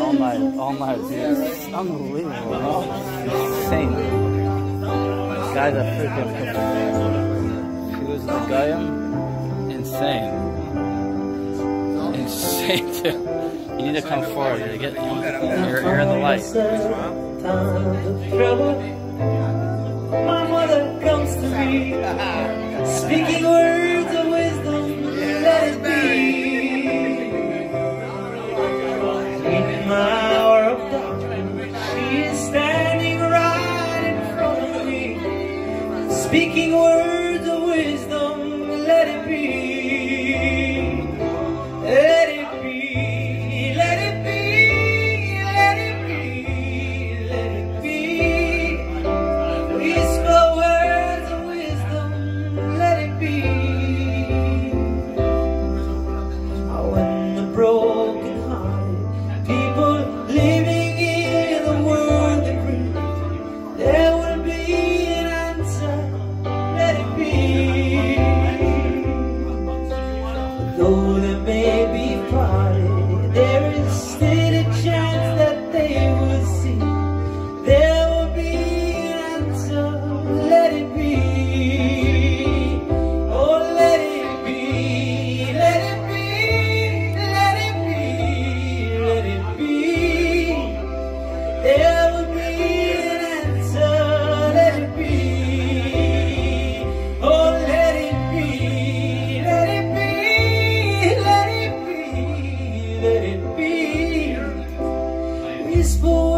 all night, dude. It's unbelievable. Insane. Guy's a freaking she was the Goyim. Insane. Insane, dude. You need to come forward. You're in the light. My mother comes to me, speaking words of wisdom, let it be. In my hour of darkness, she is standing right in front of me, speaking words of wisdom, let it be. Let it be, let it be, let it be, let it be. Whisper words of wisdom, let it be. When the broken hearted people living in the world agree, there will be an answer, let it be. Though there may be parted, there is still a chance that they will see. There will be an answer, let it be. Oh, let it be, let it be, let it be, let it be. There will be an answer, let it be. Oh, let it be, let it be, let it be, let it be. Whisper